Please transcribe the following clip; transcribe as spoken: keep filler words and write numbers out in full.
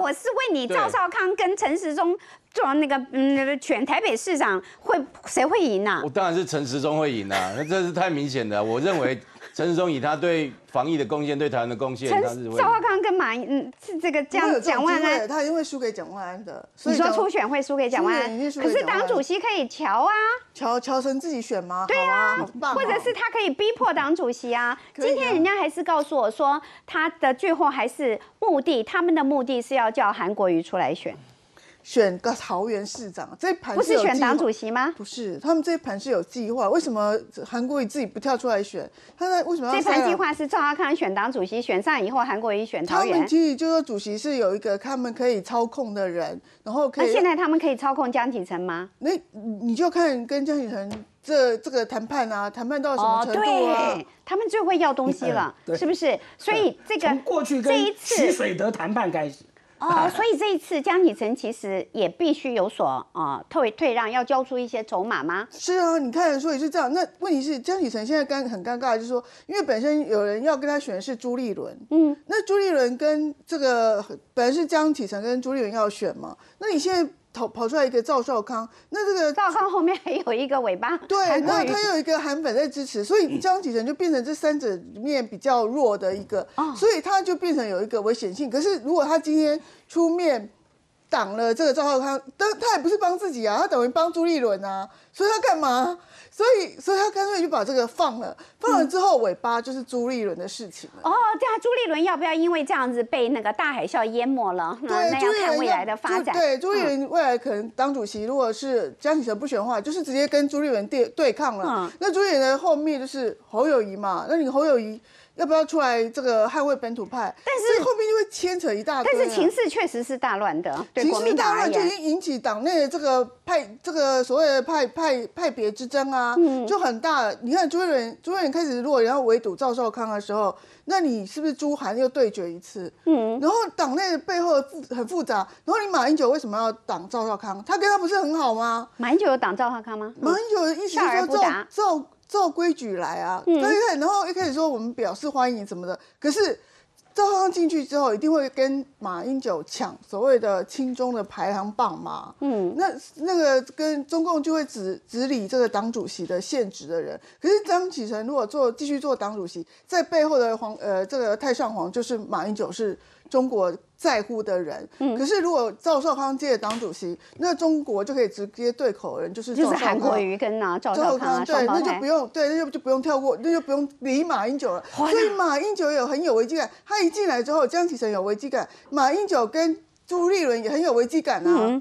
我是问你，赵少康跟陈时中做那个嗯选台北市长，会谁会赢啊？ 我当然是陈时中会赢啊，那这是太明显的。我认为陈时中以他对防疫的贡献、对台湾的贡献，他是会。 赵少康跟马嗯是这个这样蒋万安， 他一定会输给蒋万安的。 你说初选会输给蒋万安，可是党主席可以瞧啊， 乔乔成自己选吗？ 对啊，或者是他可以逼迫党主席啊。今天人家还是告诉我说，他的最后还是目的，他们的目的是要叫韩国瑜出来选。 选个桃园市长，这一盘不是选党主席吗？ 不是，他们这一盘是有计划。为什么韩国瑜自己不跳出来选？他在为什么要？ 这盘计划是赵少康选党主席，选上以后韩国瑜选桃园。 他们其实就说主席是有一个他们可以操控的人，然后可以。 那现在他们可以操控江启臣吗？ 那你就看跟江启臣这这个谈判啊，谈判到什么程度啊？ 哦、对，他们最会要东西了，是不是？所以这个从过去跟徐水德谈判开始。 哦，所以这一次江启臣其实也必须有所呃退退让，要交出一些筹码吗？ 是啊，你看，所以是这样。那问题是江启臣现在尴很尴尬，就是说，因为本身有人要跟他选的是朱立伦，嗯，那朱立伦跟这个本来是江启臣跟朱立伦要选嘛，那你现在跑跑出来一个赵少康，那这个赵少康后面还有一个尾巴， 对，那他有一个韩粉在支持，所以江启臣就变成这三者里面比较弱的一个，哦、所以他就变成有一个危险性。可是如果他今天出面挡了这个赵少康，但他也不是帮自己啊，他等于帮朱立伦啊，所以他干嘛？所以，所以他干脆就把这个放了，放了之后尾巴就是朱立伦的事情了。 哦，对啊，朱立伦要不要因为这样子被那个大海啸淹没了？ 对， 那要看未来的发展。 对，朱立伦未来可能当主席，如果是江启臣不选的话，就是直接跟朱立伦对对抗了。嗯、那朱立伦的后面就是侯友宜嘛，那你侯友宜要不要出来这个捍卫本土派？ 但是后面就会牵扯一大堆、啊。 但是情势确实是大乱的，对国民党而言，就已经引起党内的这个派这个所谓的派派派别之争啊，嗯、就很大了。你看朱立伦，朱立伦开始如果要围堵赵少康的时候，那你是不是朱韩又对决一次？嗯，然后党内的背后很复杂，然后你马英九为什么要挡赵少康？他跟他不是很好吗？ 马英九有挡赵少康吗？ 马英九的意思是说照照。照规矩来啊，对对，然后一开始说我们表示欢迎什么的，可是赵少康进去之后，一定会跟马英九抢所谓的亲中的排行榜嘛，嗯，那那个跟中共就会只只理这个党主席的现职的人，可是江启臣如果做继续做党主席，在背后的皇呃这个太上皇就是马英九是中国在乎的人，嗯，可是如果赵少康接了党主席，那中国就可以直接对口的人就是赵少康， 就是韩国瑜跟啊赵少康啊， 对，那就不用对，那就就不用跳过，那就不用理马英九了。所以马英九有很有危机感，他一进来之后，江启臣有危机感，马英九跟朱立伦也很有危机感啊。嗯